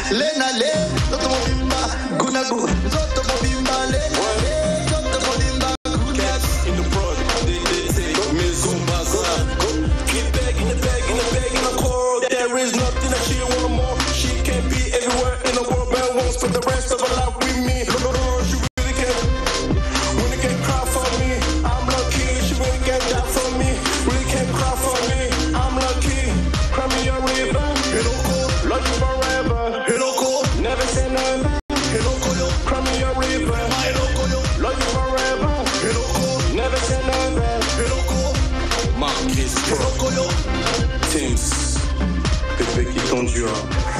Lena le, zoto mobimba, gunagu, zoto mobimba, lena le, zoto mobimba, gunagu. In the prod, they say, me zumbasa. Get back in the bag, in the bag, in the coral. There is nothing that she want more. She can't be everywhere in the world, but wants for the rest of her life with me. She really can't cry for me. I'm lucky, she really can't die for me. Really can't cry for me. I'm lucky, cry me a river. Love you forever. Never say never. Cry me a river. Love you forever. Never say never. Marcus Pro. Teams. Pépé qui t'endure.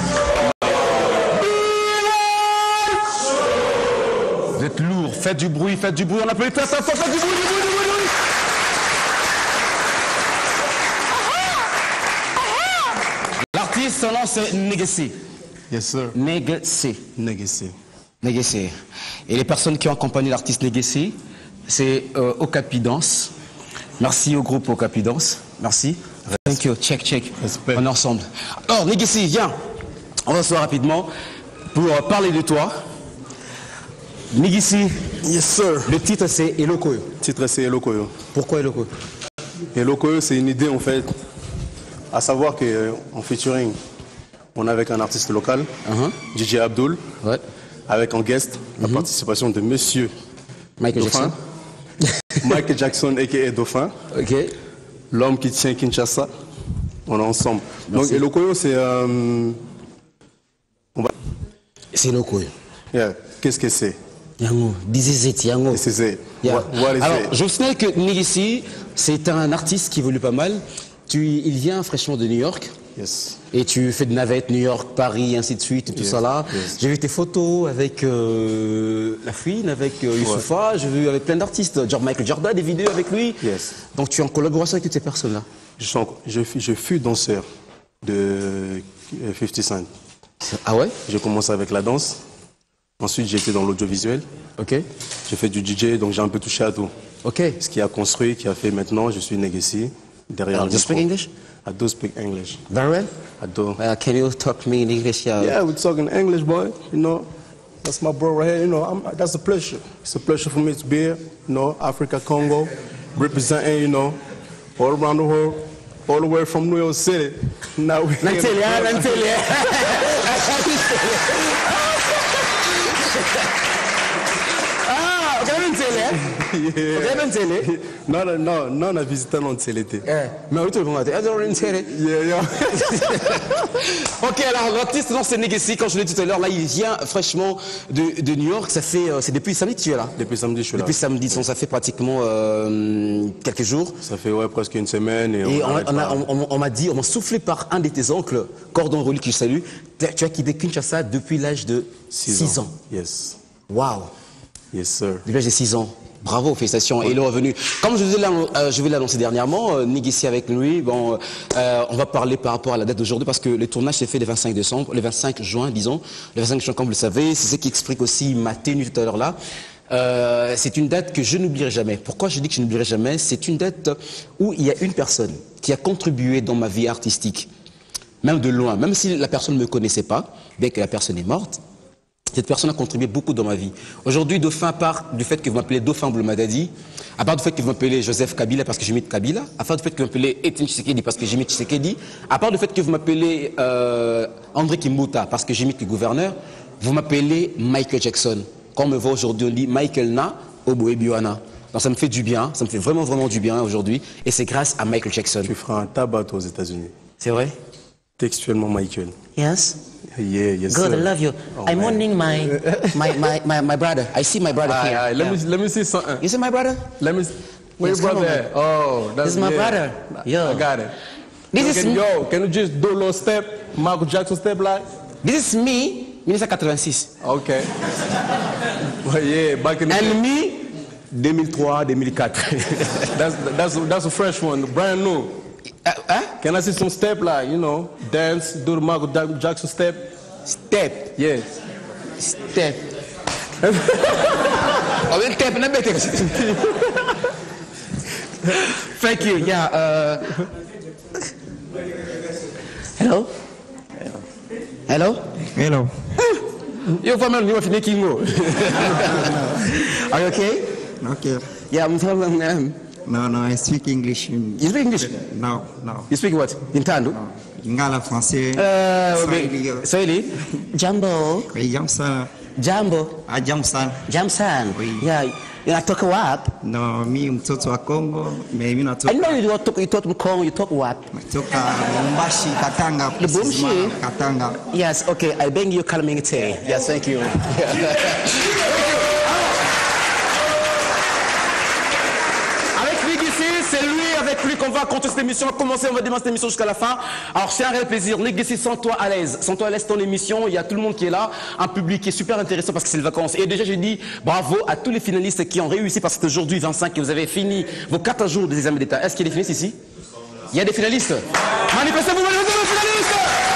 Vous êtes lourd, faites du bruit, on appelle ça, faites du bruit. L'artiste, son nom c'est Negesi. Yes, sir. Negesi. Et les personnes qui ont accompagné l'artiste Negesi, c'est Okapi Dance. Merci au groupe Okapi Dance. Merci. Thank you. Check. Respect. On est ensemble. Alors, Negesi, viens. On va se voir rapidement pour parler de toi. Negesi. Yes, sir. Le titre c'est Elokoyo. Le titre c'est Elokoyo. Pourquoi Elokoyo? Elokoyo, c'est une idée en fait, à savoir qu'en featuring, on est avec un artiste local, DJ Abdul, avec en guest la participation de Monsieur Michael Dauphin. Michael Jackson, a.k.a. Dauphin. Ok. L'homme qui tient Kinshasa. On est ensemble. Merci. Donc Elokoyo, c'est... C'est Elokoyo. Yeah. Qu'est-ce que c'est? Yango, disait Yango. C'est. Yeah. What is Alors, it? je vous signale que Negesi, c'est un artiste qui évolue pas mal. Il vient fraîchement de New York. Yes. Et tu fais de navette, New York, Paris, ainsi de suite, et tout ça là. Yes. J'ai vu tes photos avec La Fouine, avec Youssoufa, j'ai vu avec plein d'artistes, genre Michael Jordan, des vidéos avec lui. Yes. Donc tu es en collaboration avec toutes ces personnes-là. Je fus danseur de 50 Cent. Ah ouais? J'ai commencé avec la danse. Ensuite, j'ai été dans l'audiovisuel. Ok. J'ai fait du DJ, donc j'ai un peu touché à tout. Ok. Ce qui a construit, qui a fait maintenant, je suis Negesi. Derrière Do you speak English? I do speak English. Very well. I do. Can you talk to me in English? Yeah, we're talking English, boy. You know, that's my bro right here. You know, that's a pleasure. It's a pleasure for me to be here. You know, Africa, Congo, representing, you know, all around the world, all the way from New York City. Now we're non, on a visité l'été. Mais oui, tout le monde a dit, ok, alors l'artiste, non, c'est Negesi, comme je l'ai dit tout à l'heure, là, il vient fraîchement de New York. Ça fait, c'est depuis samedi que tu es là? Depuis samedi, je suis là. Depuis samedi, donc ça fait pratiquement quelques jours. Ça fait presque une semaine. Et on m'a dit, on m'a soufflé par un de tes oncles, Cordon Roli, que je salue, tu as quitté Kinshasa depuis l'âge de 6 ans. Yes. Wow. Yes, sir. Depuis l'âge de 6 ans. Bravo, félicitations. Et il est revenu. Comme je vais l'annoncer dernièrement, Negesi avec lui, bon, on va parler par rapport à la date d'aujourd'hui parce que le tournage s'est fait le 25 décembre, le 25 juin, disons. Le 25 juin, comme vous le savez, c'est ce qui explique aussi ma tenue tout à l'heure là. C'est une date que je n'oublierai jamais. Pourquoi je dis que je n'oublierai jamais? C'est une date où il y a une personne qui a contribué dans ma vie artistique, même de loin, même si la personne ne me connaissait pas, bien que la personne est morte. Cette personne a contribué beaucoup dans ma vie. Aujourd'hui, Dauphin, à part du fait que vous m'appelez Dauphin Bloumadadi, à part du fait que vous m'appelez Joseph Kabila parce que j'imite Kabila, à part du fait que vous m'appelez Etienne Tshisekedi parce que j'imite Tshisekedi, à part du fait que vous m'appelez André Kimbuta parce que j'imite le gouverneur, vous m'appelez Michael Jackson. Quand on me voit aujourd'hui, on dit Michael Na Oboe Biwana. Donc ça me fait du bien, ça me fait vraiment, vraiment du bien aujourd'hui. Et c'est grâce à Michael Jackson. Tu feras un tabac aux États-Unis. C'est vrai? Textuellement, Michael. Yes. Yeah, yes, God, sir. I love you. I'm wanting my brother. I see my brother here. Let me see something. You see my brother? Let me. Where Yes, your come brother on, at? Oh, that's This is my brother. Yo. I got it. Can you just do a little step, Michael Jackson step like? This is me, 1986. Okay. Well, yeah, back in the And me, 2003, 2004. that's a fresh one, brand new. Can I see some step like, you know, dance, do the Michael Jackson step? Step. Yes. Step. Thank you. Yeah. Hello? Hello? Hello. Yo, family, you are making more. Are you okay? Okay. Yeah, No, I speak English. You speak English? No. You speak what? In Tando? Ingala français. Swahili? Jambo. Oui, Jamsan. Jambo. Jamsan. Jamsan. Oui. Yeah, unatoka wapi? No, mi mtoto wa Kongo, mimi I natoka know you talk Mkongo, you talk wapi? Lubumbashi, Katanga. Lubumbashi? Katanga. Yes, okay, I beg you calming it. Yes, thank you. C'est lui, avec lui qu'on va continuer cette émission. On va commencer, on va démarrer cette émission jusqu'à la fin. Alors c'est un réel plaisir. Legacy, sens-toi à l'aise. Sens-toi à l'aise dans l'émission. Il y a tout le monde qui est là. Un public qui est super intéressant parce que c'est les vacances. Et déjà, j'ai dit bravo à tous les finalistes qui ont réussi parce que aujourd'hui, 25, et vous avez fini vos 4 jours des examens d'État. Est-ce qu'il y a des finalistes ici? Il y a des finalistes? Manifestez-vous, manifestez-vous, les finalistes!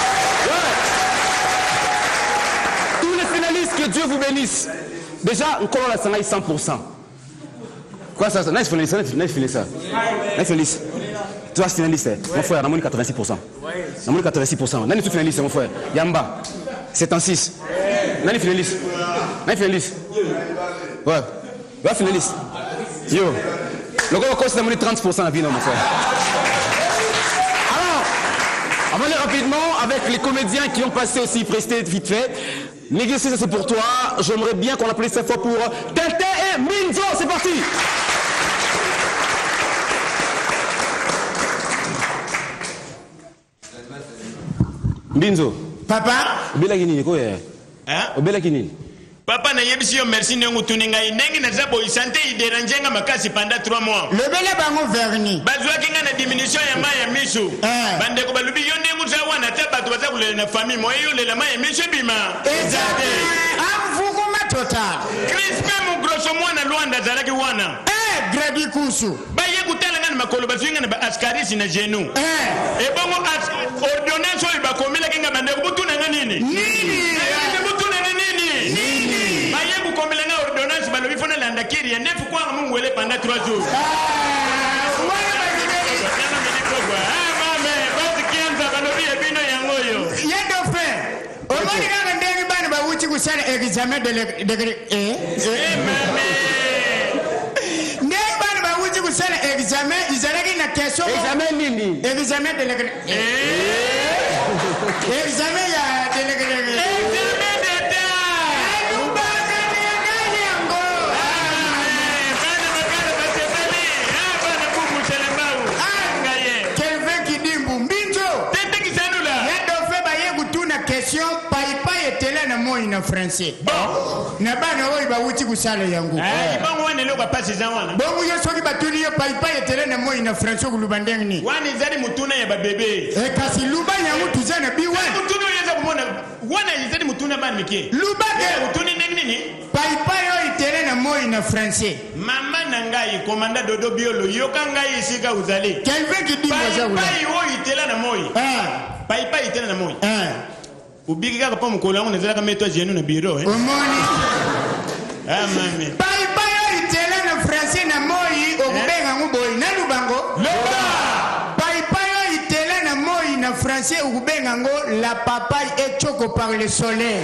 Ouais. Tous les finalistes, que Dieu vous bénisse. Déjà, on commence à 100%. Quoi ça? Nice finaliste, nice finaliste. Nice finaliste. Tu vois, finaliste, mon frère, on a 86%. On a 86%. Nani finaliste, mon frère. Yamba, 7-6. Nani finaliste. Nani finaliste. Ouais. Ouais, finaliste. Yo. Le gars, on a 30% la vie, non, mon frère. Alors, on va aller rapidement avec les comédiens qui ont passé aussi, presté vite fait. Négocier, ça c'est pour toi. J'aimerais bien qu'on applaudisse cette fois pour Tintin et Minzo. C'est parti. Binzo. Papa? Obela kinini ko ye? Obela kinini? Papa na yebisi yo merci nengu tuninga inengi na zabo isante ideranjenga makasi pendant 3 mois. Le bele bango verni. Bazwa kinga na diminution ya maya misu. Bande ko balubi yo nengu za wana ta bato baza kulela na famille mo yo lela maya misu bima. Exacte. Amvukuma total. Crispe mu grosso mwana Luanda zalaki wana. Gradi kusu. Baye kutala ngani makolo bazinga na askarisi na genu. E bongo ordonnance oyo bakomela kinga bande ko butuna nini? Nini? Butuna nini? Nini? Baye ko komela nga ordonnance balobi fona landa kiri ya nefu kwa mungu wele pendant 3 jours. Mwana bagideli. Mame, basi kianza balobi ebino yangoyo. Yedo fe. Omoni kanga ndenge bana bawuchi kusala examen de Mame. Kusala examen, izalaki na question. Examen nini? Examen de Examen ya de Examen d'État. Kelvin Kidimbu Mbinzo. Tete kisanula. Yedo fe baye kutuna question paipa etela na moi na français. Na bana oyi bawuti kusala yangu. Bongo wane loka pasi za wana. Bongo yo soki batuni yo paipa etela na moi na français kulubandeng ni. Wani zali mutuna ya babebe. Kasi luba yangu tuzana biwa. Mutuna yeza kumona. Wana zali mutuna bani mike. Luba ke mutuni nini? Paipa yo etela na moi na français. Mama nangai komanda dodo biolo yoka ngai isika uzali. Kelvin Kidimbu Paipa yo itela na moi. Paipa itela na moi. Ubiki kaka pa mukolo wangu nazala kama eto jenu na biro Omoni. Mami. Paipa yo itela na français na moi okubenga nguboyi na lubango. Loba. Paipa yo itela na moi na français okubenga ngo la papaye est choco par le soleil.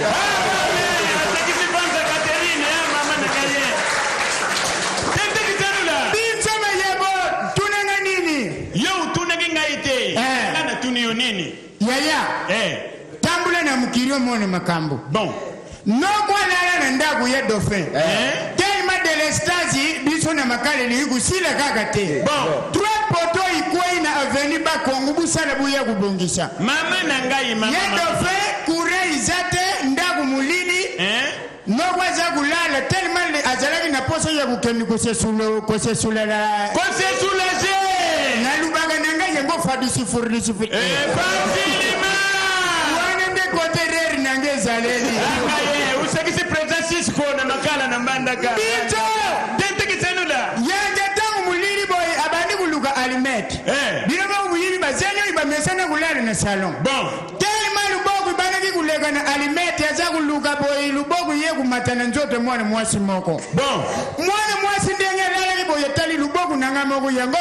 Yaya. Tambula na mukiri omone makambo. Bon. No kwa lala na ndagu ye dauphin. Tellement de l'estasi biso na makale ni kusila kaka te. Bon. 3 poto ikwei na avenue ba Kongo busala buya kubongisa. Mama na ngai mama. Ye dauphin kure izate ndagu mulini. No kwa za kulala tellement azalaki na poso ya kukemi kosesula la. Kosesula je. Na lubaga nanga yengo fadisi furdisi fit. Fadilima. Kotereri nangeza leli. Usakisi president ko na makala na mbandaka. Bito. Tente kisenula. Yanga tangu mulili boy abandi kuluka alimet. Bino ba mulili bazenyo ibamesana kulala na salon. Bon. Tellement luboku banaki kulega na alimet yaza kuluka boy luboku ye kumatana nzoto mwana mwasi moko. Bon. Mwana mwasi ndenge lala boy tali luboku nanga moko yango.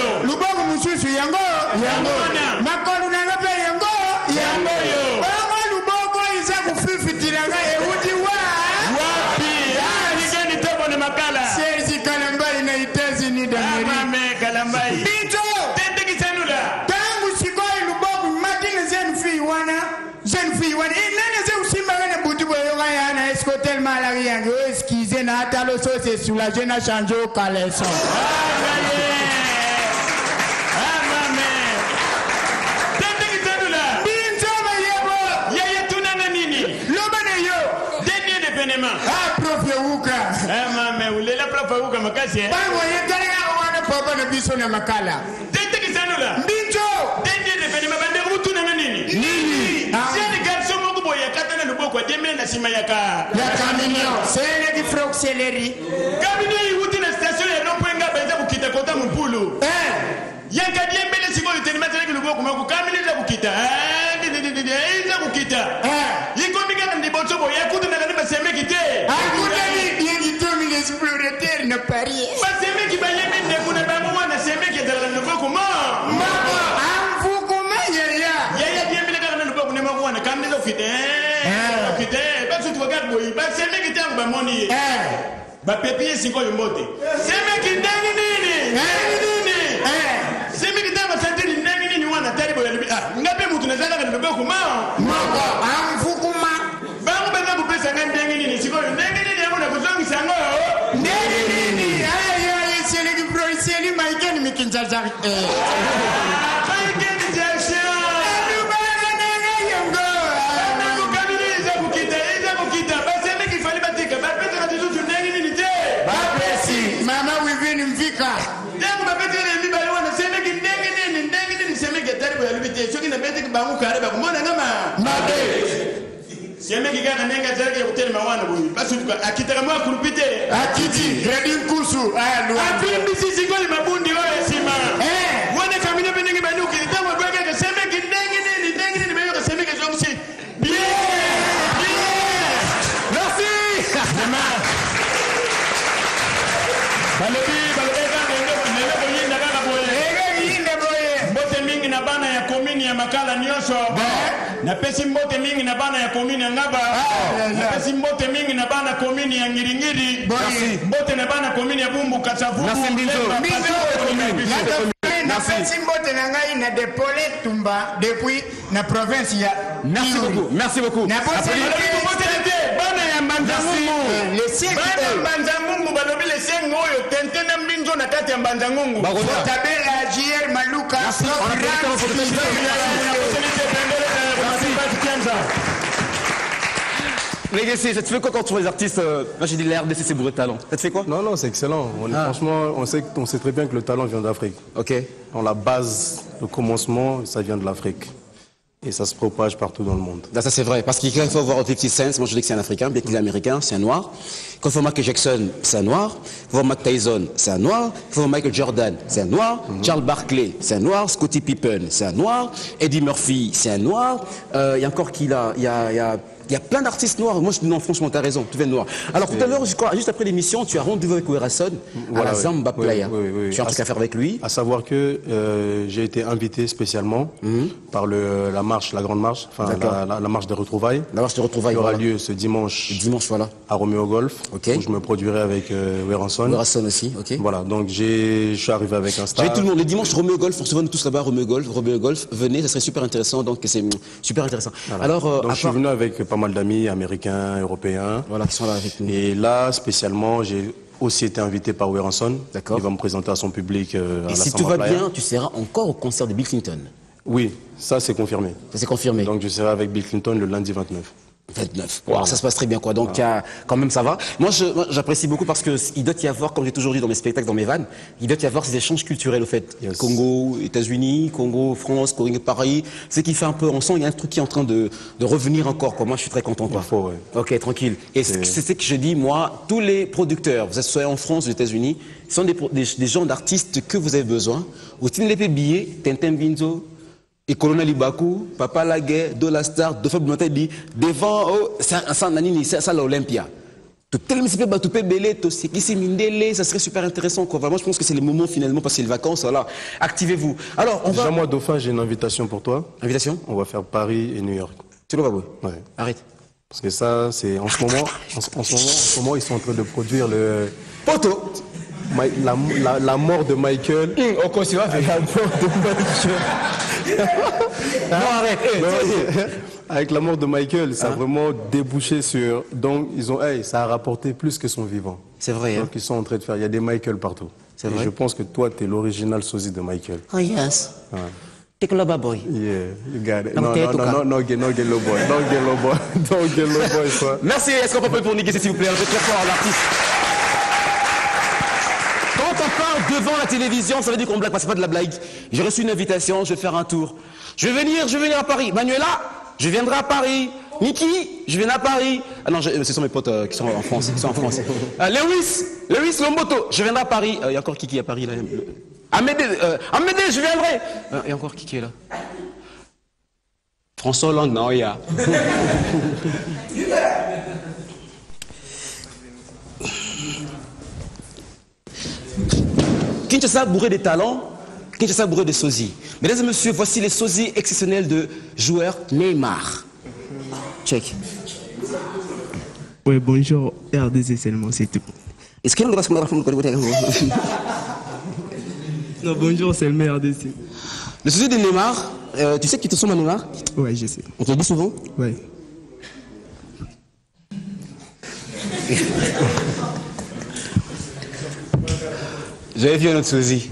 Luboku mususu yango. Makolu nanga pe yango. Yango. nene se usimba ne butu boyo yana est-ce que tellement la rien excusez na atalo so c'est soulager na changer au caleçon. Ah, prof Yawuka. Mama, ulela prof Yawuka makasi. Bango yetali wana papa na biso na makala. Tete kisanula. Mbinjo. Tete de fene mabande rutu na nini? Nini? Sele garso moko boya kata na luboko deme na sima yaka. Ya caminho. Sele di froxeleri. Caminho yuti na station ya Nopwenga beza bukita kota mpulu. Yanka diembele siko litenima tele luboko mako caminho za bukita. Za bukita. Yiko mika ndibocho boya kutu na kanima semekite. Akutani yengitomi l'explorateur na Paris. Basemeki bayeme ndekuna bango wana semeki ezala na luboko ma. Mama, amfukuma yaya. Yaya diembele kaka na luboko ne mako wana kamneza ukite. Ukite. Basu tuwagat boyi. Basemeki tangu bamoni. Bapepie singo yombote. Semeki ndangi nini? Nini? Semeki tangu basanteli ndangi nini wana taribo ya libi. Ngape mutu nazala kana luboko ma. Mama, amfukuma. Bango beza kupesa ndangi nini singo ndangi nini yango na kuzongi sango. Ndangi nini? Ayo, sele di froxeli maikeni mikinjaza. Mama wivini mfika. Ndangu bapete na mbi bali wana semeki ndangi nini semeki taribo ya libi. Shoki na bete bango kareba kumona ngama. Mabe. Semeki kaka nenga zake ya kutele mawana boyi. Basu tuka akitaka mwa kurupite. Akiti, ready nkusu. Aya luwa. Apimbi sisi goli mabundi wewe sima. Wane kamine benengi banuki. Ndangu bwege semeki ndangi nini beyo semeki zomsi. Bien. Merci. Balobi boyinda kaka boye. Mbote mingi na bana ya komini ya makala nyoso. Na pesi mbote mingi na bana ya komini ya ngaba. Na pesi mbote mingi na bana komini ya ngiringiri. Mbote na bana komini ya bumbu kasavubu. Na pesi mbote na ngai na depole tumba depuis na province ya. Merci beaucoup. Merci beaucoup. Na bote bana ya Mbanzangungu. Le siècle. Bana Mbanzangungu balobi le sengo oyo tentena mbinzo na kati ya Mbanzangungu. Tabela JR Maluka. Legacy, ça te fait quoi quand tu vois les artistes moi j'ai dit la RDC c'est bourré de talent. Ça te fait quoi? Non, c'est excellent. Franchement, on sait très bien que le talent vient d'Afrique. Ok. Dans la base, le commencement, ça vient de l'Afrique. Et ça se propage partout dans le monde. Là, ça c'est vrai, parce qu'il faut voir 50 Cent, moi je dis que c'est un Africain, bien qu'il est américain, c'est un noir. Quand il faut Michael Jackson, c'est un noir. Il faut voir Mike Tyson, c'est un noir. Il faut voir Michael Jordan, c'est un noir. Charles Barkley, c'est un noir. Scottie Pippen, c'est un noir. Eddie Murphy, c'est un noir. Il y a encore qui là? Il y a plein d'artistes noirs. Moi, je dis non, franchement, tu as raison, tu viens de noir. Alors, tout à l'heure, juste après l'émission, tu as rendez-vous avec Werrason à la Zamba Playa. Tu as un truc à faire avec lui? À savoir que j'ai été invité spécialement par la marche, la grande marche, enfin la marche des retrouvailles. La marche des retrouvailles, qui aura lieu ce dimanche. Dimanche, voilà. À Romeo Golf, où je me produirai avec Werrason. Werrason aussi, ok. Voilà, donc je suis arrivé avec un star. Tout le monde, les dimanches, Romeo Golf, on se voit tous là-bas, Romeo Golf, venez, ça serait super intéressant, donc c'est super intéressant. Voilà. Alors, donc je suis venu avec pas mal d'amis américains, européens. Voilà, qui sont là avec nous. Et là, spécialement, j'ai aussi été invité par Werrason. D'accord. Il va me présenter à son public à la Et si Samba tout va Playa. bien, tu seras encore au concert de Bill Clinton? Oui, ça c'est confirmé. Ça c'est confirmé. Donc je serai avec Bill Clinton le lundi 29. 29. Wow, ça se passe très bien, quoi. Donc, quand même, ça va. Moi, j'apprécie beaucoup parce que il doit y avoir, comme j'ai toujours dit dans mes spectacles, dans mes vannes, il doit y avoir ces échanges culturels, au fait. Yes. Congo, États-Unis, Congo, France, Congo, Paris. C'est qui fait un peu, on sent, il y a un truc qui est en train de revenir encore, quoi. Moi, je suis très content, quoi. Il faut, ouais. Ok, tranquille. Et c'est ce que je dis, moi, tous les producteurs, vous soyez en France, aux États-Unis, sont des gens d'artistes que vous avez besoin. Au Tinlepe Billet, Tintin Binzo, et Colonel Ibaku, Papa Laguet, Dola Star, Dauphin Blontel dit devant ça l'Olympia. Tout tel monsieur peut tout belé, tout ce qui s'est mindélé, ça serait super intéressant quoi. Vraiment, je pense que c'est le moment finalement parce que c'est les vacances, voilà. Activez-vous. Alors, on Déjà va. moi Dauphin, j'ai une invitation pour toi. Invitation? On va faire Paris et New York. Tu le vas, ouais. Arrête. Parce que ça, c'est en ce moment, ils sont en train de produire le Poto. La mort de Michael. Au quoi tu vas faire? La mort de Michael. Non, arrête. avec la mort de Michael, ça a vraiment débouché sur... Donc, ils ont, ça a rapporté plus que son vivant. C'est vrai. Donc, ils sont en train de faire... Il y a des Michael partout. C'est vrai. Je pense que toi, tu es l'original sosie de Michael. Oh, yes. Ouais. Take a lover boy. Yeah, you got it. No, No, get low boy. Don't get low boy. Don't get low boy, quoi. Merci. Est-ce qu'on peut appeler pour Nick, s'il vous plaît? Un peu très fort, l'artiste. Quand on parle devant la télévision, ça veut dire qu'on blague pas, c'est pas de la blague. J'ai reçu une invitation, je vais faire un tour. Je vais venir à Paris. Manuela, je viendrai à Paris. Niki, je viens à Paris. Ah non, ce sont mes potes qui sont en France. Lewis Lomboto, je viendrai à Paris. Il y a encore Kiki à Paris là. Amédée, je viendrai. Il y a encore Kiki là. François Hollande, non, il y a. Kinshasa bourré de talents, Kinshasa bourré de sosies. Mesdames et messieurs, voici les sosies exceptionnels de joueurs Neymar. Check. Ouais, bonjour, RDC seulement, c'est tout. Est-ce qu'il y a Non, bonjour, c'est le RDC. Le sosie de Neymar, tu sais que tu te ressembles à Neymar? Ouais, je sais. On te le dit souvent? Ouais. J'avais vu un autre sosie.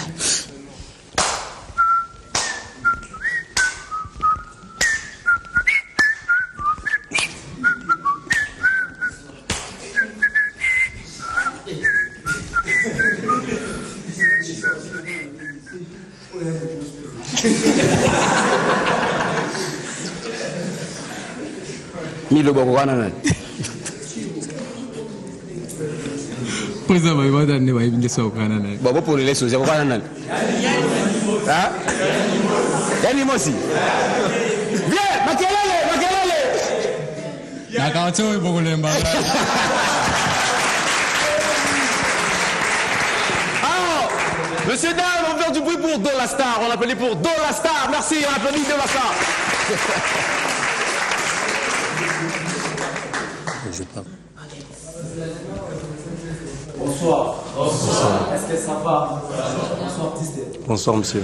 Milo Bogwana. Poza bai wada ne bai binge so kana ne. Babo pour les sosies, Bogwana nan. Ah? Yani mosi. Viens, makelele. Na ka tso ibogolemba. Monsieur Dame, on va faire du bruit pour Dola Star. On l'appelait pour Dola Star. Merci, on applaudit Dola Star. Je parle. Bonsoir. Est-ce que ça va? Bonsoir, artiste. Bonsoir, monsieur.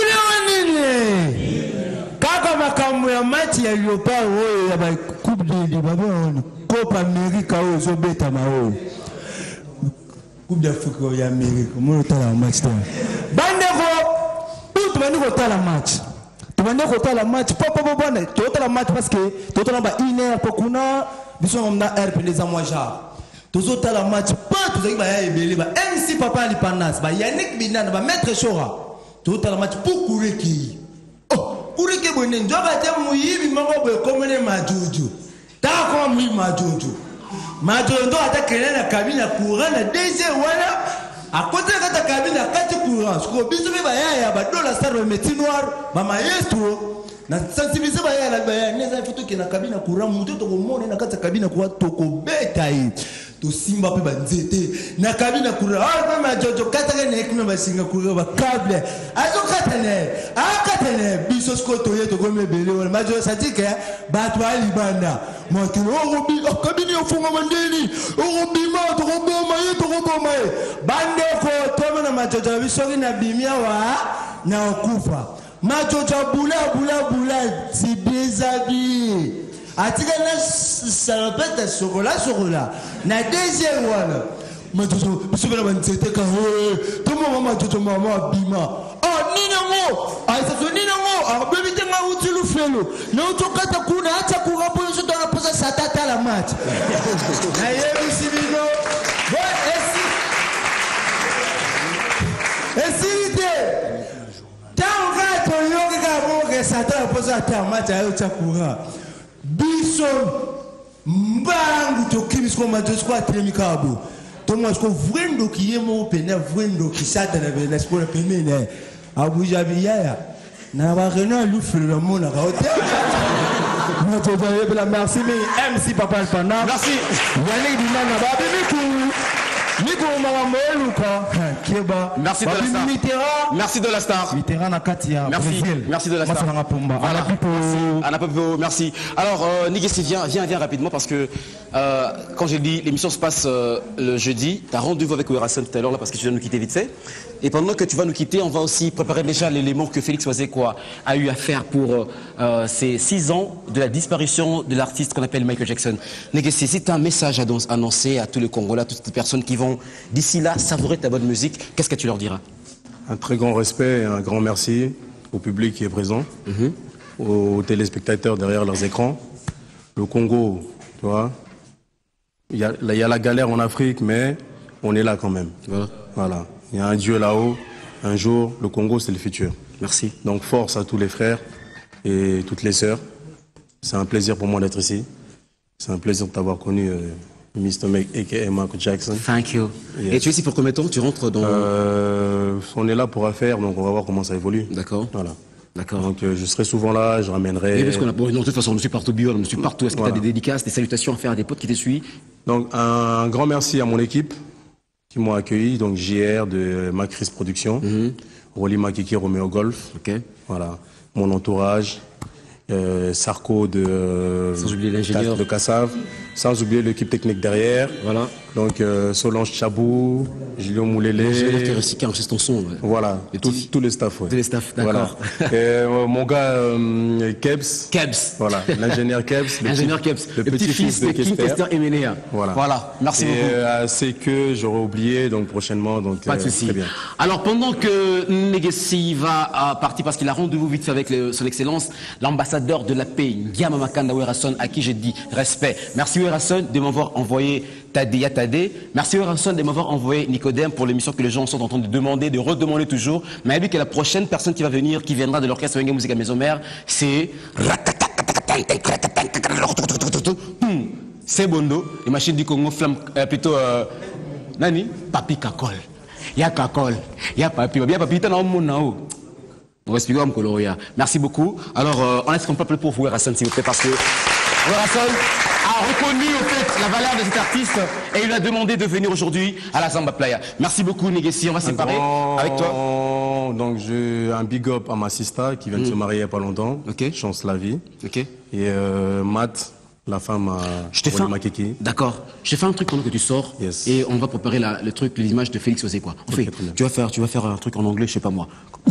Kaka makambo ya mati ya Léopard oyo ya ba coupe de Liban Copa America oyo zobetama oyo coupe d'Afrique ya America mo tala match ta bandeko tout bandi ko tala match tubande ko tala match papa bana to tala match parce que to tala ba 1 heure pour kuna biso ngomna heure pour les amoja tozo tala match pas to zaki ba ya ebele ba MC papa Alipandance ba Yannick Binana ba maître Chora to tala match pour Kureki. Kureke bonne njoba te muyibi mango boye komene majuju ta ko mi majuju ndo ata kelena kabina courant na DC wala a côté kata kabina kati courant ko biso be ba ya ba Dola Star ba métier noir ba maestro na sensibiliser ba ya la ba ya neza photo ke na kabina courant muto to ko mona na kata kabina ko to ko beta yi to simba pe ba nzete na kabina courant ba majojo kata ke ne kuma ba singa courant ba câble azo katene biso sko to yeto ko mebele wala majo satike ba to ali banda mo to robi kabini ofunga mandeni robi ma to roboma yeto roboma bande ko to na majojo biso na bimia wa na okufa majojo bula sibizabi atika na salopete sokola na deuxième wala majojo biso na banzete ka to mo majojo mama bima Ninango, aisa ninango, baby tenga utilu felo. Na utokata kuna acha kugapo yoso tona posa satata la match. Na yebi sibigo. Esite. Tanga to yoga gabo ke satata posa ta match ayo chakura. Bison mbangu to kimisko majosko atremikabo. Tomo sko vrendo kiyemo pena vrendo kisata na bela sport pemene. Abuja biyaya na ba reno lu le monde à hôtel. Merci MC Papa Alpana. Merci. Yannick Binana ba bimiku. Merci de la star. Merci de la star. Merci de la star. Voilà. Merci. Alors, Nigessi, viens rapidement parce que quand j'ai dit l'émission se passe le jeudi, tu as rendez-vous avec Werason tout à l'heure là parce que tu vas nous quitter vite fait. Et pendant que tu vas nous quitter, on va aussi préparer déjà l'élément que Félix Oazekwa a eu à faire pour ces 6 ans de la disparition de l'artiste qu'on appelle Michael Jackson. Nigessi, si tu as un message à annoncer à tous les Congolais, à toutes les personnes qui vont d'ici là savourer ta bonne musique, qu'est-ce que tu leur diras? Un très grand respect et un grand merci au public qui est présent, aux téléspectateurs derrière leurs écrans. Le Congo, tu vois, il y a la galère en Afrique, mais on est là quand même. Voilà. Il y a un Dieu là-haut. Un jour, le Congo, c'est le futur. Merci. Donc force à tous les frères et toutes les sœurs. C'est un plaisir pour moi d'être ici. C'est un plaisir de t'avoir connu, Mr. Make, a.k.a. Michael Jackson. Thank you. Yes. Et tu es ici pour combien de temps? Tu rentres dans... on est là pour affaire, donc on va voir comment ça évolue. D'accord. Voilà. D'accord. Donc je serai souvent là, je ramènerai... Et parce qu'on a... non, de toute façon, on suit partout, Bio, on suit partout. Est-ce que tu as des dédicaces, des salutations à faire à des potes qui te suivent? Donc un grand merci à mon équipe qui m'ont accueilli, donc JR de Macris Productions, Rolly Makiki Romeo Golf, voilà, mon entourage, Sarko de sans oublier l'ingénieur de Kassav, sans oublier l'équipe technique derrière. Voilà. Donc Solange Chabou, Julien Moulélé. Qui enregistre ton son. Ouais. Voilà. Tous les staffs. Ouais. Tous les staffs, d'accord. Voilà. Mon gars Kebs. Voilà. L'ingénieur Kebs. L'ingénieur Kebs. Le petit-fils de King Kester Emenea. Voilà. Merci beaucoup. C'est que j'aurais oublié donc prochainement. Donc, pas de souci. Très bien. Alors pendant que Nigessi va partir parce qu'il a rendez-vous vite fait avec son excellence, l'ambassadeur de la paix, Ndiama Makanda Werason, à qui j'ai dit respect. Merci Werason de m'avoir envoyé Tadé. Merci Werason de m'avoir envoyé Nicodème pour l'émission que les gens sont en train de demander, de redemander toujours. Mais lui que la prochaine personne qui va venir, qui viendra de l'orchestre Wenge Musique à Maison Mère, c'est Bondo, les machines du Congo flamme plutôt Nani Papi Kakol. Ya Kakol, ya Papi, bien Papi t'en as un monde. Merci beaucoup. Alors, on laisse qu'on peut pour vous, Werason, s'il vous plaît, parce que Werason a reconnu au fait la valeur de cet artiste et il a demandé de venir aujourd'hui à la Zamba Playa. Merci beaucoup, Nigessi. On va se séparer avec toi. Donc, j'ai un big up à ma sister qui vient de se marier il n'y a pas longtemps. Chance la vie. Et Matt, la femme à Makiki. D'accord. Je te fais un truc pendant que tu sors et on va préparer le truc, l'image de Félix Oazekwa. En fait, tu vas faire un truc en anglais, je sais pas moi.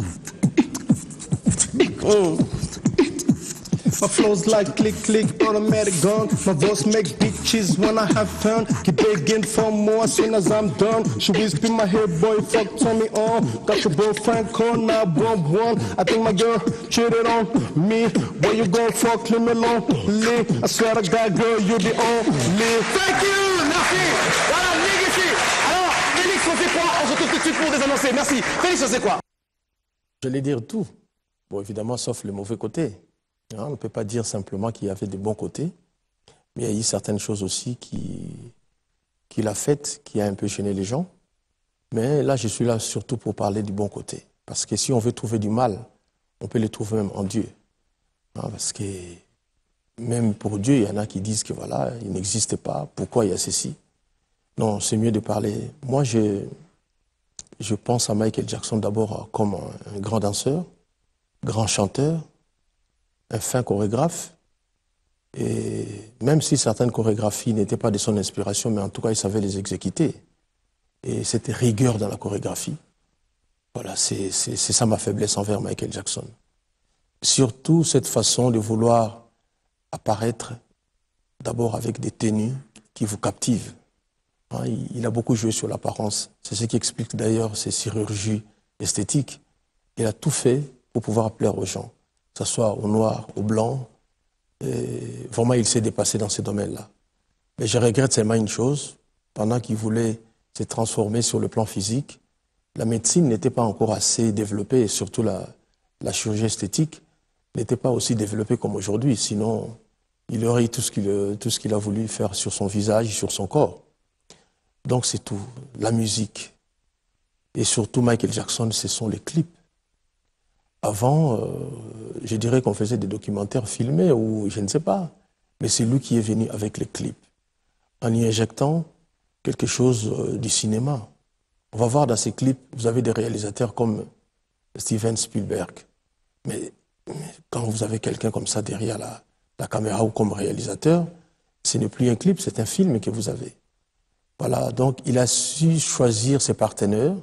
My flow's like click, click, automatic gun. My voice makes bitches when I have fun. Keep begging for more as soon as I'm done. She whisper my head, boy, fuck Tommy on. Got your boyfriend call now, one. I think my girl cheated on me. Where you go, fuck, leave me alone. I swear to God, girl, you the only. Thank you, merci. Voilà, Nigessi. Alors, Félix Oazekwa, on se retrouve tout de suite pour des annoncés. Merci. Félix Oazekwa. J'allais dire tout. Bon, évidemment, sauf le mauvais côté. On ne peut pas dire simplement qu'il y avait des bons côtés, mais il y a eu certaines choses aussi qu'il a faites, qui a un peu gêné les gens. Mais là, je suis là surtout pour parler du bon côté. Parce que si on veut trouver du mal, on peut le trouver même en Dieu. Parce que même pour Dieu, il y en a qui disent que voilà, il n'existe pas, pourquoi il y a ceci? Non, c'est mieux de parler. Moi, je pense à Michael Jackson d'abord comme un grand danseur, grand chanteur, un fin chorégraphe, et même si certaines chorégraphies n'étaient pas de son inspiration, mais en tout cas, il savait les exécuter. Et c'était rigueur dans la chorégraphie. Voilà, c'est ça ma faiblesse envers Michael Jackson. Surtout cette façon de vouloir apparaître d'abord avec des tenues qui vous captivent. Il a beaucoup joué sur l'apparence. C'est ce qui explique d'ailleurs ses chirurgies esthétiques. Il a tout fait pour pouvoir plaire aux gens, que ce soit au noir, au blanc. Vraiment, il s'est dépassé dans ces domaines-là. Mais je regrette seulement une chose. Pendant qu'il voulait se transformer sur le plan physique, la médecine n'était pas encore assez développée, et surtout la chirurgie esthétique n'était pas aussi développée comme aujourd'hui. Sinon, il aurait eu tout ce qu'il a voulu faire sur son visage et sur son corps. Donc c'est tout. La musique. Et surtout Michael Jackson, ce sont les clips. Avant, je dirais qu'on faisait des documentaires filmés ou je ne sais pas. Mais c'est lui qui est venu avec les clips. En y injectant quelque chose du cinéma. On va voir dans ces clips, vous avez des réalisateurs comme Steven Spielberg. Mais quand vous avez quelqu'un comme ça derrière la caméra ou comme réalisateur, ce n'est plus un clip, c'est un film que vous avez. Voilà, donc il a su choisir ses partenaires,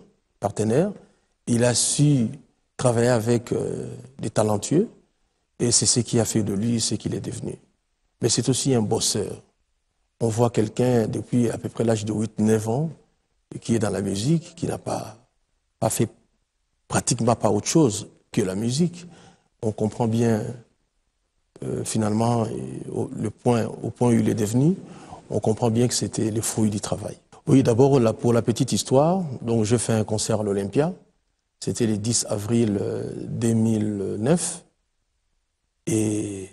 il a su travailler avec des talentueux, et c'est ce qui a fait de lui ce qu'il est devenu. Mais c'est aussi un bosseur. On voit quelqu'un depuis à peu près l'âge de 8-9 ans, qui est dans la musique, qui n'a pas fait pratiquement pas autre chose que la musique. On comprend bien finalement au point où il est devenu, on comprend bien que c'était le fruit du travail. Oui, d'abord pour la petite histoire, donc je fais un concert à l'Olympia, c'était le 10 avril 2009, et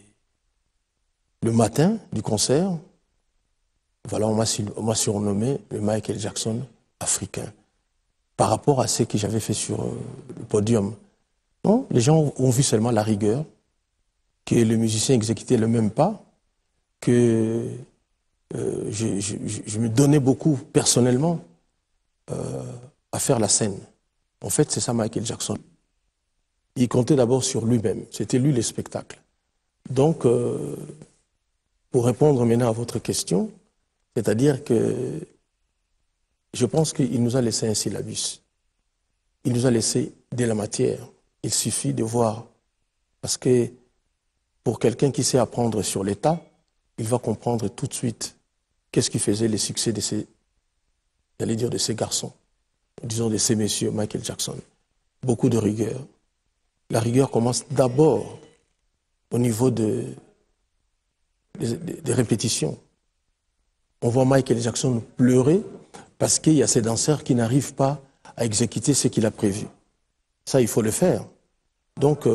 le matin du concert, voilà, on m'a surnommé le Michael Jackson africain, par rapport à ce que j'avais fait sur le podium. Non, les gens ont vu seulement la rigueur, que le musicien exécutait le même pas, que je me donnais beaucoup personnellement à faire la scène. En fait, c'est ça Michael Jackson. Il comptait d'abord sur lui-même, c'était lui le spectacle. Donc, pour répondre maintenant à votre question, c'est-à-dire que je pense qu'il nous a laissé un syllabus. Il nous a laissé de la matière. Il suffit de voir. Parce que pour quelqu'un qui sait apprendre sur l'État, il va comprendre tout de suite qu'est-ce qui faisait le succès de ces, j'allais dire de ces garçons, disons de ces messieurs, Michael Jackson. Beaucoup de rigueur. La rigueur commence d'abord au niveau des répétitions. On voit Michael Jackson pleurer parce qu'il y a ces danseurs qui n'arrivent pas à exécuter ce qu'il a prévu. Ça, il faut le faire. Donc,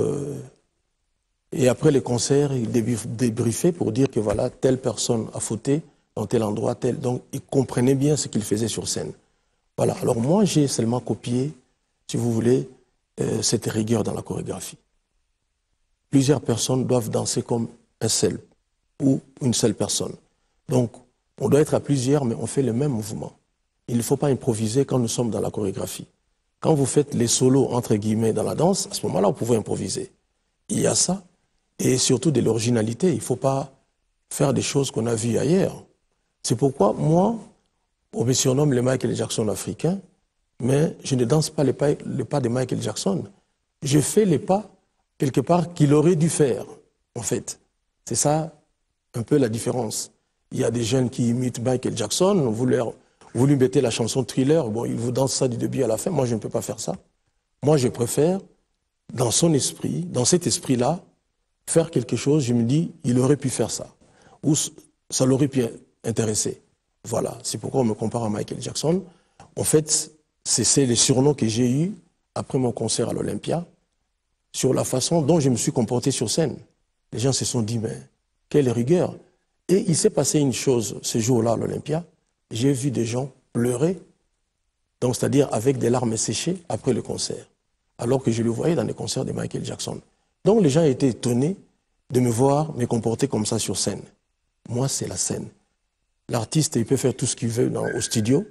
et après les concerts, il débriefait pour dire que voilà, telle personne a fauté dans tel endroit, tel. Donc, il comprenait bien ce qu'il faisait sur scène. Voilà. Alors moi, j'ai seulement copié, si vous voulez, cette rigueur dans la chorégraphie. Plusieurs personnes doivent danser comme un seul ou une seule personne. Donc, on doit être à plusieurs, mais on fait le même mouvement. Il ne faut pas improviser quand nous sommes dans la chorégraphie. Quand vous faites les solos, entre guillemets, dans la danse, à ce moment-là, vous pouvez improviser. Il y a ça. Et surtout de l'originalité. Il ne faut pas faire des choses qu'on a vues ailleurs. C'est pourquoi, moi, on me surnomme le Michael Jackson africain, mais je ne danse pas le pas de Michael Jackson. Je fais les pas, quelque part, qu'il aurait dû faire, en fait. C'est ça, un peu la différence. Il y a des jeunes qui imitent Michael Jackson, vous lui mettez la chanson Thriller, bon, il vous danse ça du début à la fin. Moi, je ne peux pas faire ça. Moi, je préfère, dans son esprit, dans cet esprit-là, faire quelque chose, je me dis, il aurait pu faire ça. Ou ça l'aurait pu intéresser. Voilà, c'est pourquoi on me compare à Michael Jackson. En fait, c'est les surnoms que j'ai eus après mon concert à l'Olympia, sur la façon dont je me suis comporté sur scène. Les gens se sont dit, mais quelle rigueur. Et il s'est passé une chose ce jour-là à l'Olympia. J'ai vu des gens pleurer, donc c'est-à-dire avec des larmes séchées après le concert, alors que je le voyais dans les concerts de Michael Jackson. Donc les gens étaient étonnés de me voir me comporter comme ça sur scène. Moi, c'est la scène. L'artiste, il peut faire tout ce qu'il veut au studio.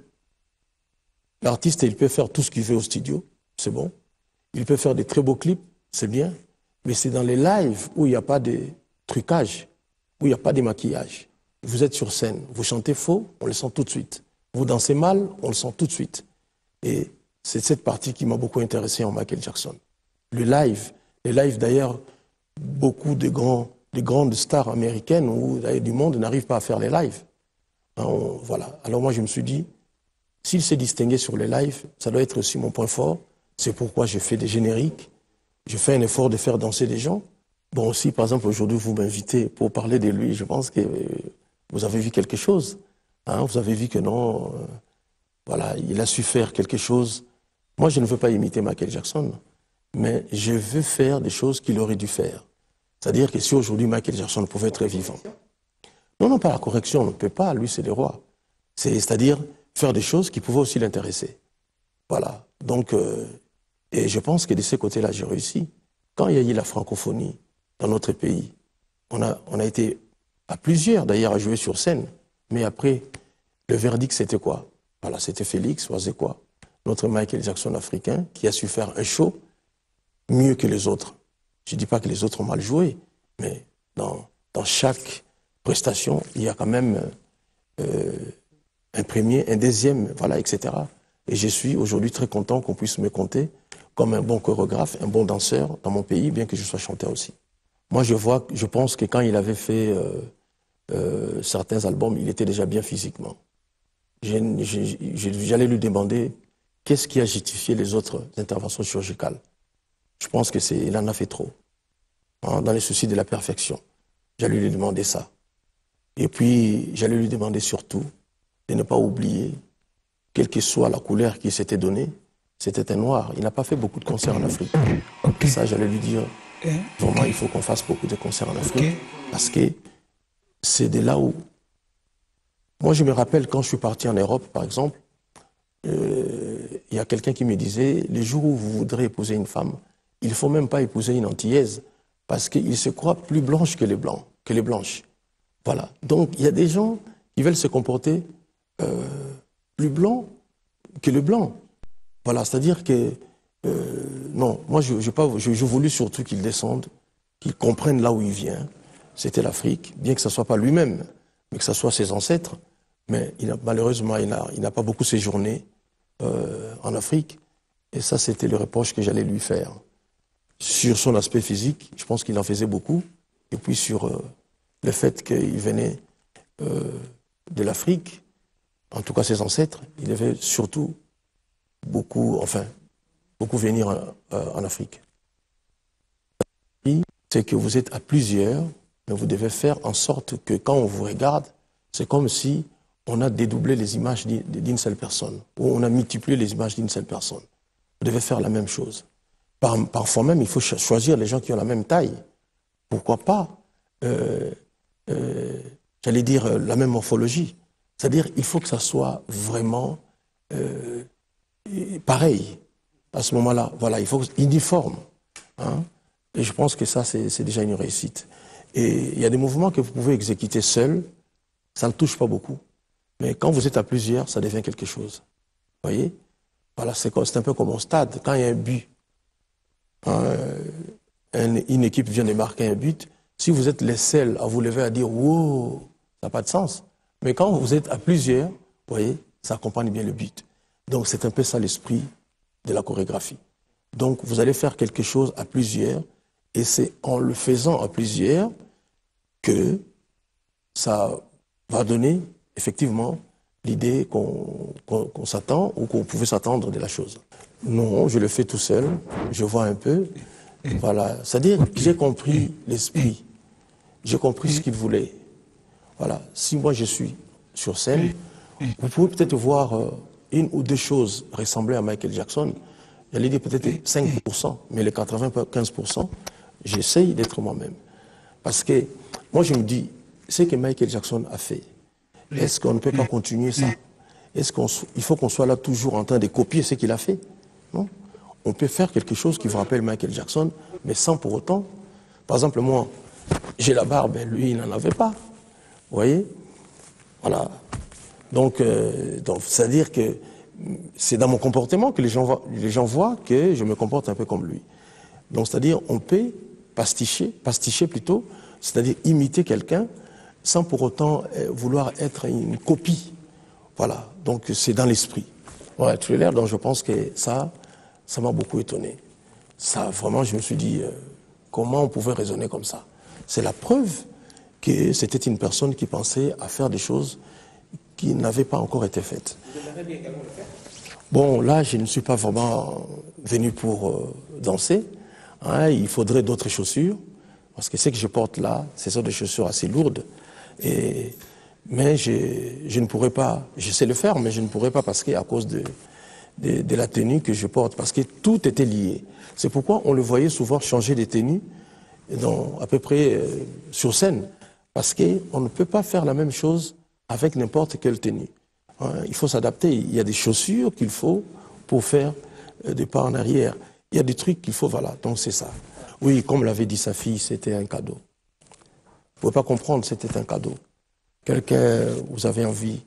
L'artiste, il peut faire tout ce qu'il veut au studio, c'est bon. Il peut faire des très beaux clips, c'est bien. Mais c'est dans les lives où il n'y a pas de trucage, où il n'y a pas de maquillage. Vous êtes sur scène, vous chantez faux, on le sent tout de suite. Vous dansez mal, on le sent tout de suite. Et c'est cette partie qui m'a beaucoup intéressé en Michael Jackson. Le live. Les lives, d'ailleurs, beaucoup de grandes stars américaines ou du monde n'arrivent pas à faire les lives. Voilà. Alors moi, je me suis dit, s'il s'est distingué sur les lives, ça doit être aussi mon point fort. C'est pourquoi j'ai fait des génériques. Je fais un effort de faire danser des gens. Bon, aussi, par exemple, aujourd'hui, vous m'invitez pour parler de lui. Je pense que vous avez vu quelque chose. Vous avez vu que non, voilà, il a su faire quelque chose. Moi, je ne veux pas imiter Michael Jackson, mais je veux faire des choses qu'il aurait dû faire. C'est-à-dire que si aujourd'hui Michael Jackson pouvait être vivant. Non, pas la correction, on ne peut pas, lui c'est le roi. C'est-à-dire faire des choses qui pouvaient aussi l'intéresser. Voilà. Donc, et je pense que de ce côté-là, j'ai réussi. Quand il y a eu la francophonie dans notre pays, on a été à plusieurs d'ailleurs à jouer sur scène, mais après Le verdict, c'était quoi? Voilà, c'était Félix Wazekwa, notre Michael Jackson africain, qui a su faire un show mieux que les autres. Je ne dis pas que les autres ont mal joué, mais dans chaque prestation, il y a quand même un premier, un deuxième, voilà, etc. Et je suis aujourd'hui très content qu'on puisse me compter comme un bon chorégraphe, un bon danseur dans mon pays, bien que je sois chanteur aussi. Moi, je pense que quand il avait fait certains albums, il était déjà bien physiquement. J'allais lui demander qu'est-ce qui a justifié les autres interventions chirurgicales. Je pense qu'il en a fait trop, hein, dans les soucis de la perfection. J'allais lui demander ça. Et puis, j'allais lui demander surtout de ne pas oublier, quelle que soit la couleur qu'il s'était donnée, c'était un noir. Il n'a pas fait beaucoup de concerts en Afrique. Okay. Ça, j'allais lui dire, vraiment, il faut qu'on fasse beaucoup de concerts en Afrique. Parce que c'est de là où... Moi, je me rappelle quand je suis parti en Europe, par exemple, il y a quelqu'un qui me disait, les jours où vous voudrez épouser une femme, il ne faut même pas épouser une antillaise, parce qu'ils se croient plus blanches que les blancs, que les blanches. Voilà. Donc, il y a des gens qui veulent se comporter plus blancs que les blancs. Voilà, c'est-à-dire que, non, moi, je voulais surtout qu'il descende, qu'il comprenne là où il vient. C'était l'Afrique, bien que ce ne soit pas lui-même, mais que ce soit ses ancêtres. Mais malheureusement, il n'a pas beaucoup séjourné en Afrique. Et ça, c'était le reproche que j'allais lui faire. Sur son aspect physique, je pense qu'il en faisait beaucoup. Et puis sur le fait qu'il venait de l'Afrique, en tout cas ses ancêtres, il devait surtout beaucoup venir en Afrique. C'est que vous êtes à plusieurs, mais vous devez faire en sorte que quand on vous regarde, c'est comme si on a dédoublé les images d'une seule personne, ou on a multiplié les images d'une seule personne. Vous devez faire la même chose. Parfois même, il faut choisir les gens qui ont la même taille. Pourquoi pas, j'allais dire, la même morphologie. C'est-à-dire, il faut que ça soit vraiment pareil. À ce moment-là, voilà, il faut uniforme. Hein? Et je pense que ça, c'est déjà une réussite. Et il y a des mouvements que vous pouvez exécuter seul, ça ne touche pas beaucoup. Mais quand vous êtes à plusieurs, ça devient quelque chose. Vous voyez? Voilà, c'est un peu comme au stade. Quand il y a un but, une équipe vient de marquer un but, si vous êtes les seuls à vous lever à dire « wow », ça n'a pas de sens. Mais quand vous êtes à plusieurs, vous voyez, ça accompagne bien le but. Donc c'est un peu ça l'esprit de la chorégraphie. Donc vous allez faire quelque chose à plusieurs, et c'est en le faisant à plusieurs que ça va donner effectivement l'idée qu'on s'attend ou qu'on pouvait s'attendre de la chose. Non, je le fais tout seul, je vois un peu. Voilà, c'est-à-dire que j'ai compris l'esprit, j'ai compris ce qu'il voulait. Voilà, si moi je suis sur scène, vous pouvez peut-être voir une ou deux choses ressembler à Michael Jackson. J'allais dire peut-être 5%, mais les 95%, j'essaye d'être moi-même. Parce que moi je me dis, ce que Michael Jackson a fait, est-ce qu'on ne peut pas continuer ça? Est-ce qu'il faut qu'on soit là toujours en train de copier ce qu'il a fait? Non. On peut faire quelque chose qui vous rappelle Michael Jackson, mais sans pour autant. Par exemple, moi, j'ai la barbe, lui, il n'en avait pas. Vous voyez? Voilà. Donc c'est-à-dire que c'est dans mon comportement que les gens voient que je me comporte un peu comme lui. Donc c'est-à-dire, on peut pasticher plutôt, c'est-à-dire imiter quelqu'un, sans pour autant vouloir être une copie. Voilà, donc c'est dans l'esprit. Ouais, Thriller, donc je pense que ça m'a beaucoup étonné. Ça, vraiment, je me suis dit, comment on pouvait raisonner comme ça? C'est la preuve que c'était une personne qui pensait à faire des choses qui n'avaient pas encore été faites. Vous aimeriez bien également le faire? Bon, là, je ne suis pas vraiment venu pour danser. Hein, il faudrait d'autres chaussures, parce que ce que je porte là, ce sont des chaussures assez lourdes. Mais je ne pourrais pas, je sais le faire, mais je ne pourrais pas parce qu'à cause de la tenue que je porte, parce que tout était lié. C'est pourquoi on le voyait souvent changer de tenue, à peu près sur scène, parce qu'on ne peut pas faire la même chose avec n'importe quelle tenue. Il faut s'adapter. Il y a des chaussures qu'il faut pour faire des pas en arrière. Il y a des trucs qu'il faut, voilà, donc c'est ça. Oui, comme l'avait dit sa fille, c'était un cadeau. Vous ne pouvez pas comprendre, c'était un cadeau. Quelqu'un, vous avez envie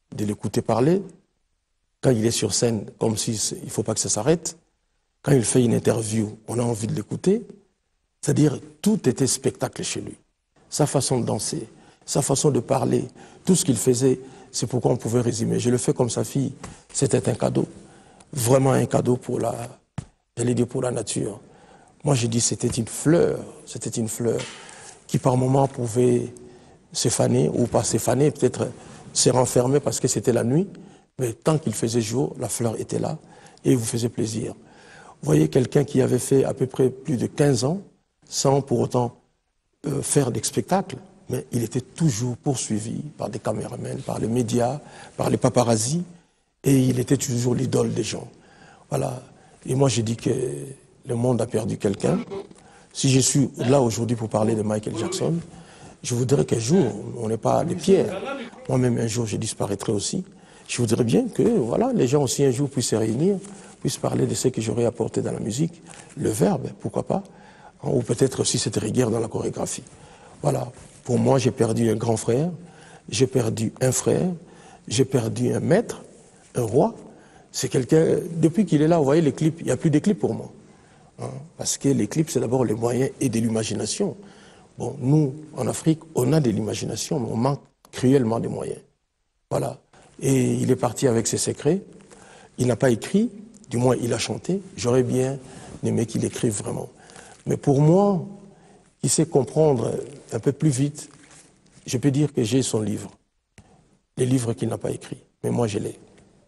de l'écouter parler. Quand il est sur scène, comme si il ne faut pas que ça s'arrête. Quand il fait une interview, on a envie de l'écouter. C'est-à-dire, tout était spectacle chez lui. Sa façon de danser, sa façon de parler, tout ce qu'il faisait, c'est pourquoi on pouvait résumer. Je le fais comme sa fille, c'était un cadeau. Vraiment un cadeau pour j'allais dire pour la nature. Moi, j'ai dit c'était une fleur qui par moments pouvait se faner ou pas se faner, peut-être se renfermer parce que c'était la nuit. Mais tant qu'il faisait jour, la fleur était là et il vous faisait plaisir. Vous voyez quelqu'un qui avait fait à peu près plus de 15 ans sans pour autant faire des spectacles, mais il était toujours poursuivi par des caméramans, par les médias, par les paparazzis, et il était toujours l'idole des gens. Voilà. Et moi, j'ai dit que le monde a perdu quelqu'un. Si je suis là aujourd'hui pour parler de Michael Jackson, je voudrais qu'un jour, on n'est pas les pierres. Moi-même, un jour, je disparaîtrai aussi. Je voudrais bien que voilà, les gens aussi un jour puissent se réunir, puissent parler de ce que j'aurais apporté dans la musique, le verbe, pourquoi pas, ou peut-être aussi cette rigueur dans la chorégraphie. Voilà. Pour moi, j'ai perdu un grand frère, j'ai perdu un frère, j'ai perdu un maître, un roi. C'est quelqu'un, depuis qu'il est là, vous voyez les clips, il n'y a plus de clips pour moi. Parce que les clips, c'est d'abord les moyens et de l'imagination. Bon, nous, en Afrique, on a de l'imagination, mais on manque cruellement de moyens. Voilà. Et il est parti avec ses secrets. Il n'a pas écrit, du moins il a chanté. J'aurais bien aimé qu'il écrive vraiment. Mais pour moi, qui sait comprendre un peu plus vite, je peux dire que j'ai son livre. Les livres qu'il n'a pas écrits. Mais moi, je l'ai.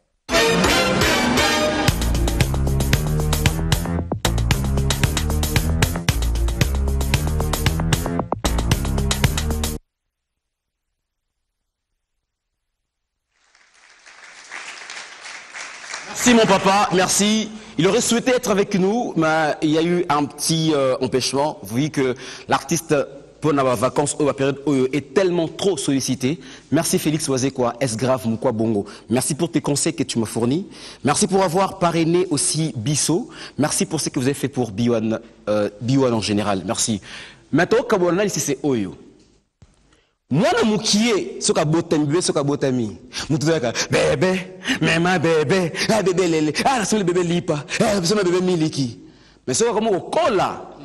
Merci mon papa, merci. Il aurait souhaité être avec nous, mais il y a eu un petit empêchement, vu que l'artiste pendant la vacances ou la période est tellement trop sollicité. Merci Félix Wazekwa, est-ce grave Moukwa Bongo. Merci pour tes conseils que tu m'as fournis. Merci pour avoir parrainé aussi Bisso. Merci pour ce que vous avez fait pour Biwan en général. Merci. Maintenant, Kabona ici c'est Oyo. Moi, je suis ce bébé, bébé, maman, bébé, bébé, lélé, ah, c'est le bébé lipa, ah, c'est le bébé miliki. Mais c'est comme au cola,